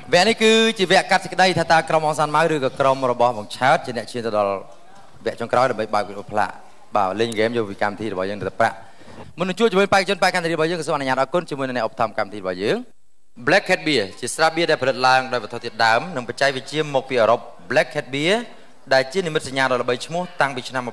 vẽ này cứ chỉ vẽ cắt cái đây thay ta cầm mong san máu đưa cái cầm rồi bỏ bằng chat trên net trên đó vẽ trong cái đó là mấy bài của plạ bảo lên game vô vì cam thi rồi bao nhiêu tập plạ mình chui cho bên bay chân bay cam thi bao nhiêu cái số này nhà đã côn cho mình này ốp thầm cam thi bao nhiêu Black Hat Beer ជាស្រាបៀរដែលផលិតឡើងដោយវត្ថុធាតុដើមនិងបច្ចេកវិទ្យាមកពីអឺរ៉ុប Black Hat Beer ដែលជានិមិត្តសញ្ញាដ៏ល្បីឈ្មោះតាំងពីឆ្នាំ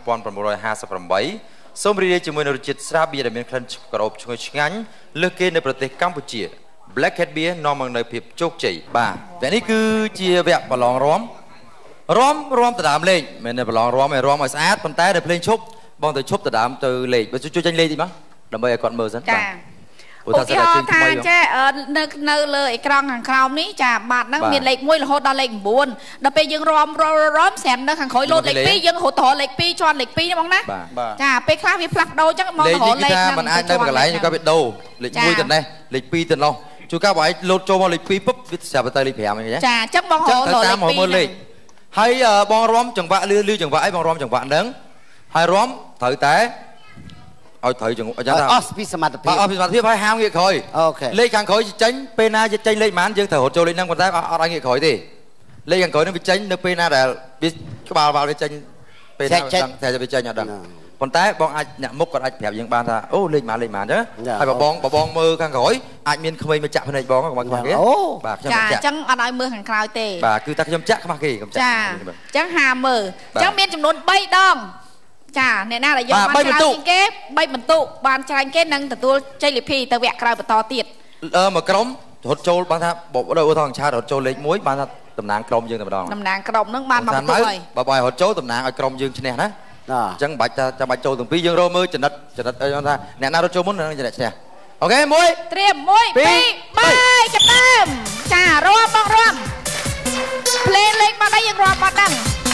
1958 សូមរីករាយជាមួយនឹងរសជាតិស្រាបៀរដែលមានក្លិនក្រអូបឈ្ងុយឆ្ងាញ់លើសគេនៅប្រទេសកម្ពុជា Black Hat Beer នាំមកនូវភាពជោគជ័យបាទវគ្គនេះគឺជាវគ្គប្រឡងរាំទៅដើមលេងមិនមែនប្រឡងរាំឲ្យរាំឲ្យស្អាតប៉ុន្តែដល់ភ្លេងឈប់បងទៅឈប់ទៅដើមទៅលេងបើជួយចាញ់លេងតិចមកដើម្បីឲ្យគាត់មើលសិនបាទឧទាហរណ៍ថាចេះនៅលើអេក្រង់ខាងក្រោមនេះចាបាត់ហ្នឹងមានលេខ1រហូតដល់លេខ9ដល់ពេលយើងរាំស្រាប់នៅខាងក្រោយលោតលេខ2យើងរត់ទៅលេខ2ជាន់លេខ2នេះបងណាចាពេលខ្លះវាផ្លាស់ប្ដូរអញ្ចឹងមកទៅលេខហ្នឹងមិនអាចទៅកន្លែងក៏វាដូរលេខ1ទៅនេះលេខ2ទៅនោះជួនកាលបើឯងលោតចូលមកលេខ2ពុបវាស្រាប់ទៅលេខ5អញ្ចឹងចាអញ្ចឹងបងរត់លេខ2ហើយបងរាំចង្វាក់លឺចង្វាក់អីបងរាំចង្វាក់ហ្នឹងហើយរាំត្រូវតែឲ្យត្រូវចង្វាក់អញ្ចឹងអស់ពីសមត្ថភាពហើយហាមងាកក្រោយអូខេលេខខាងក្រោយចេញពេលណាចេញលេខប៉ុន្មានយើងត្រូវរត់ចូលលេខហ្នឹងប៉ុន្តែអត់ឲ្យងាកក្រោយទេលេខខាងក្រោយហ្នឹងវាចេញនៅពេលណាដែលវាក្បាលវាចេញពេលណាតែវាចេញអត់ដឹងប៉ុន្តែបងអាចអ្នកមុខគាត់អាចប្រាប់យើងបានថាអូលេខប៉ុន្មានចឹងហើយបងមើលខាងក្រោយអាចមានក្មេងមកចាក់ភ្នែកបងកុំឲ្យខ្វះគេបាទខ្ញុំចាអញ្ចឹងអត់ឲ្យមើលខាងក្រោយទេបាទគឺតែខ្ញុំចាក់ខ្វះគេកុំចាក់ចាអញ្ចឹងហាមមើលអញ្ចឹងមានចំនួន3ដងចាអ្នកណាដែលយកបានច្រើនជាងគេ3បន្ទុកបានច្រើនគេនឹងទទួលជ័យលាភីទៅវគ្គក្រោយបន្តទៀតមកក្រុមរត់ចូលបានថាបើឧទាហរណ៍ឆាតរត់ចូលលេខ1បានថាតំណាងក្រុមយើងតែម្ដងតំណាងក្រុមហ្នឹងបានមកបន្ទុកហើយបើរត់ចូលតំណាងឲ្យក្រុមយើងឈ្នះណាអញ្ចឹងបាច់ចាំបាច់ចូលទាំងពីរយើងរកមើលចនិតអីថាអ្នកណារត់ចូលមុននឹងចនិតឈ្នះអូខេ1ត្រៀម1 2 3ចាប់ដើមចារាំបងរាំភ្លេងលេងបាត់ហើយយើងរាំបាត់ហ្នឹង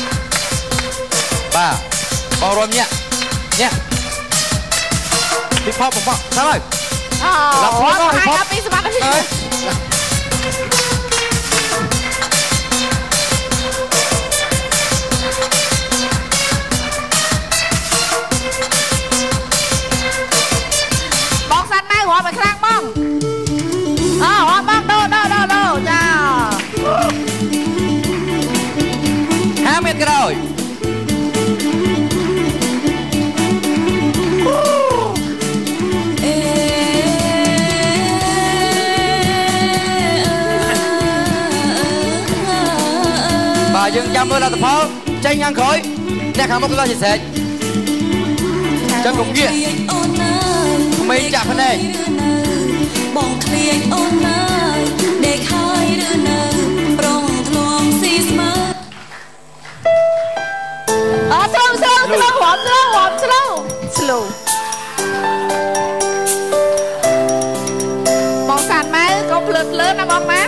បាទបងរំញាក់ពីផបបងតាមហើយអូហើយពីសមត្ថភាពបងសាត់ម៉ៅរំឲ្យខ្លាំងបងរំបងដូចា5 ម៉ែត្រក្រោយយើងចាំមើលលទ្ធផលចេញខាងក្រោយអ្នកខាងមុខក៏ជាស្រេចចឹងកុំងាកក្មេងចាក់ភ្នែកបងឃ្លៀងអូនណាដេកហើយឬនៅប្រងធ្លងស៊ីស្មើស្លូបងសានម៉ៅកុំភ្លើតណាបងណា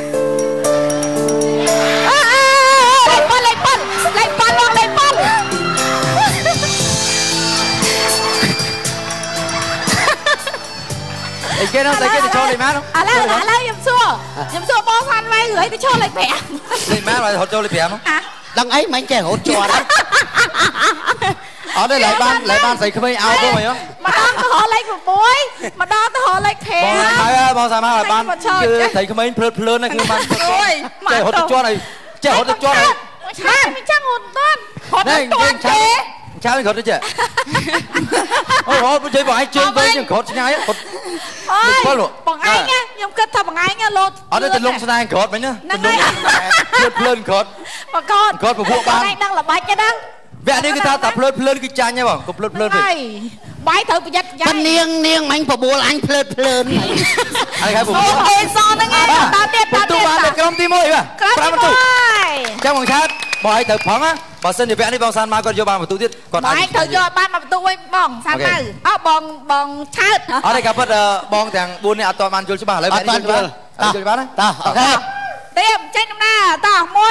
គេនោះតែគេទៅចូលលេខម៉ាឥឡូវខ្ញុំសួរបងសាន់ម៉ៃរឿយទៅចូលលេខ5លេខម៉ាបើរត់ចូលលេខ5ដឹងអីមិនចេះរត់ជាប់អត់ទេឡើយបានស្រីក្មេងអោទៅអីម្ដងទៅរកលេខ6ម្ដងទៅរកលេខ5បងហើយបងសាន់ម៉ៃឲ្យបានគឺស្រីក្មេងភ្លើនណាគឺបានចេះរត់ទៅជាប់អីចេះរត់ទៅជាប់អីបានមិនចាំរត់តាន់រត់ទៅទេឆាវគាត់ទៅចេះអូរត់ជិះបងឯងជើងទៅជាងគាត់ឆ្ងាយគាត់អើយបងឯងខ្ញុំគិតថាបងឯងលោតអត់ទៅលងស្នែងគាត់មិញណាភ្លើនគាត់គាត់ពពួកបានឯងដឹងល្បាច់ទេណាវគ្គនេះគឺថាតែភ្លើនគឺចាញ់ហ៎បងកុំភ្លើនពេកបាយត្រូវប្រយ័ត្នប្រយែងនាងមិញបបួលអញភ្លើនហើយបបួលអេសហ្នឹងឯងដល់ទៀតបានក្រុមទី1បាទ5បន្ទុកចាំបងឆាតបងឯងត្រូវផឹងណាបើសិនជាវគ្គនេះបងសានម៉ៅគាត់យកបានបន្ទុកទៀតគាត់អាចត្រូវយកបានបន្ទុកវិញបងសានម៉ៅបងឆើតអត់ទេក៏ពិតបងទាំង4នាក់អត់ទាន់បានយល់ច្បាស់ឥឡូវវគ្គនេះយល់បានណាតោះអូខេត្រៀមចេញដំណើរតោះ1 2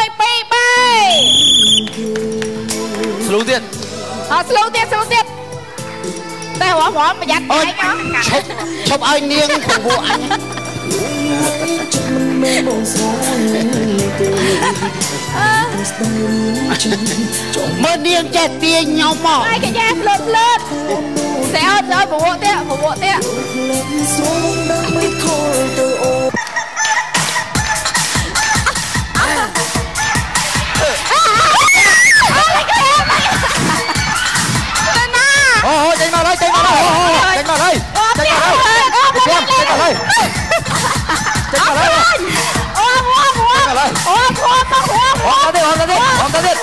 3ស្លូទៀតស្លូទៀតតែរំប្រយ័ត្នឯងឈប់ឲ្យនាងពពួកអញមើលនាងចេះទាញខ្ញុំមកហើយកញ្ញាភ្លើតតែអត់ឲ្យពពួកទៀតก่อนเลยจัดก่อนเลยเตรียมจัดก่อนเลยจัดก่อนเลยโอ้หัวจัดก่อนเลยโอ้หัวหอมเด็ด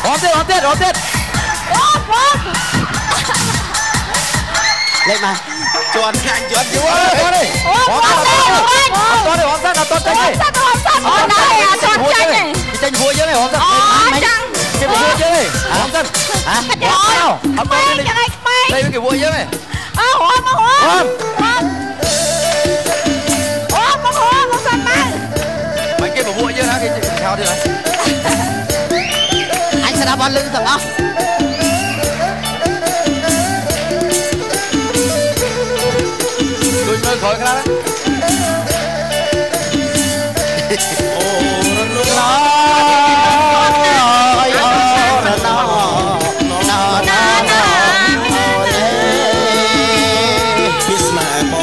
เล็กมาจวนแข่งจวนอยู่เลยโอ้หัวตัวเลยหอมสั้นเอาตัวใจเลยโอ้ได้อะจวนใจเลยจังหัวเยอะเลยหอมสั้นจังเก็บหัวเยอะเลยหอมสั้นเอาไปยังไงไปได้เก็บหัวเยอะไหมหัวมาสั้นมาไม่เก็บหัวเยอะนะที่เท้าด้วยนะไอ้สนามบอลลึกต่างอ่ะดูมือขอยขนาดนั้นโอ้น้พิสมาบอก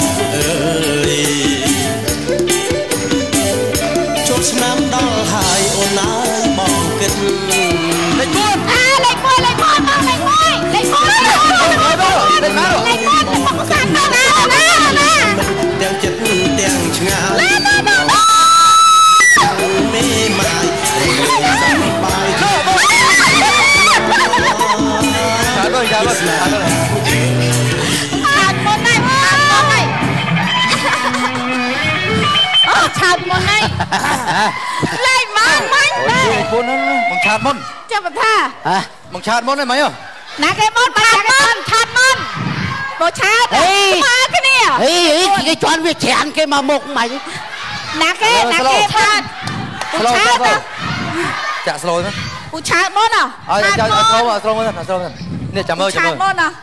ชดน้ำดอลหายโอนายบอกเกิดเล็กม้วนสั่นมาเตียงเจ็ดเตียงชงาไม่หมายสบายชาด้วยชาหมด này lại mang máy đây con nó bằng chạt môn cho bà tha bằng chạt môn này mấy à nè cái môn chạt môn bộ chạt mà cái này cái choán việc chén cái mà mộc mày nè cái chạt bộ chạt chạ slow thôi bộ chạt môn à slow nè chạm ơi chạt môn à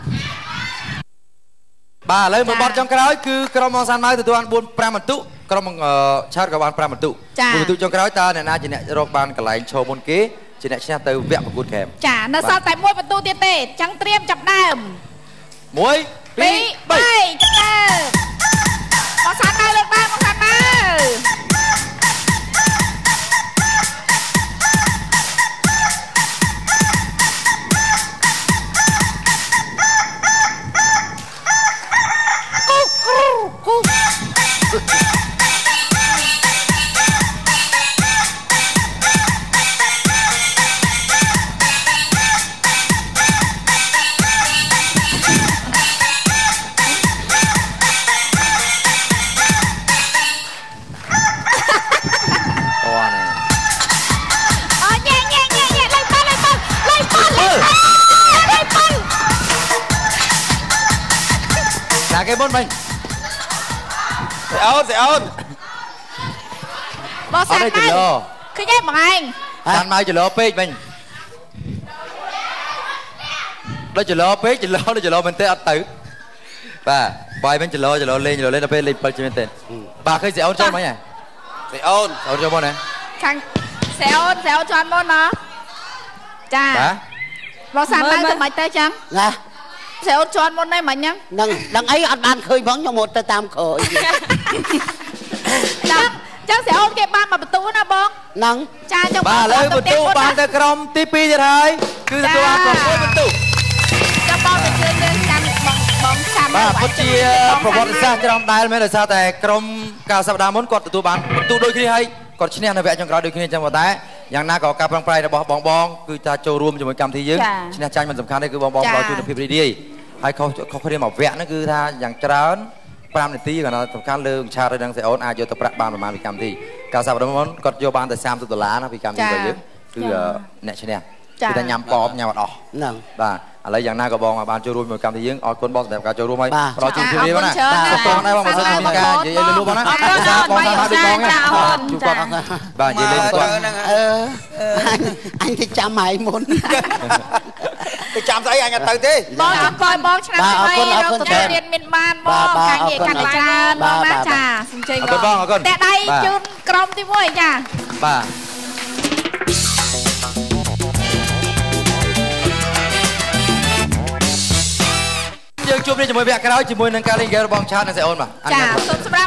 bà lấy một bọt trong cái đó cứ cái món san mai từ tôi ăn buôn pram một tụ cái món chát các bạn pram một tụ tụ trong cái đó ta này na chỉ nè rọc bàn cái lạnh show môn kế chỉ nè xem từ vẹn một cột kèm chả nó sao tại môi một tụ tiệt tệ trắng tiêm chập đàm muối bay chập đàm món san mai lên ba món san mai cái môn mình sẽ ôn bó san mai cứ nhép bằng anh san mai chỉ lo page mình đó chỉ lo page chỉ lo mình tên tử và bài mình chỉ lo lên nó page lên page mình tên bà khơi sẽ ôn cho mấy này sẽ ôn cho môn này thằng sẽ ôn cho anh môn nó chà bó san mai từ mấy tay chăng sẽ ôn cho anh môn này mà nhá đằng ấy anh ban khơi vẫn cho một tay tam khởi chắc sẽ ôn cái ba mà bật tú na bông nắng cha cho bà lấy bật tú bàn tay crom tivi như thế cứ tôi ăn còn mỗi bật tú cho bông được chơi lên chăn bông chăn bà bật chia promote sang cho ông đài mới là sao tại crom cao sập đá muốn quật tôi bàn bật tú đôi khi hay còn chín em là vẽ trong đó đôi khi trong một tayอย่างน่าก็การปรางปรายนะบองคือจะโจรวมจะเหมือนกรรมที่ยึดชิ้นใจมันสำคัญนี่คือบองรอจุดพิบดีให้เขาเรียกหมอกแวะนั่นคือถ้าอย่างเจ้าปรามในตีกันนะสำคัญเรื่องชาติดังเสียอ้นอาโยตประบานประมาณพิกรรมที่การสอบน้ำมันก็โยบานแต่$30นะพิกรรมที่ไปยึดคือเนี่ยชิ้นเนี่ยคือแต่ยำปอบยำวัดออกบ้าอะไรอย่างน่าก็บองมาบานโจรวมเหมือนกรรมที่ยึดเอาคนบอสแบบการโจรวมไหมรอจุดพิบดีวะนะตรงได้ว่ามันจะมีการเยอะๆรู้ป่ะนะบองทำมาดึงบองเนี่ยจุดก่อนบ้าเยอะๆก่อน anh thì chạm mày muốn ไปจำใส่ยังไงตื่นทีบองจะคอยบองชนะไปเราจะเรียนมินมานบองการเหยียดกันจานบองนะจ่าสมจริงก็แต่ได้จุนกรมที่มวยจ้าบ้ายังจุ่มนี่จะมวยแบบกันแล้วจะมวยนังการเล่นเกมบองชาตินั่นเสียอ้นป่ะจ้าสมสำหรับ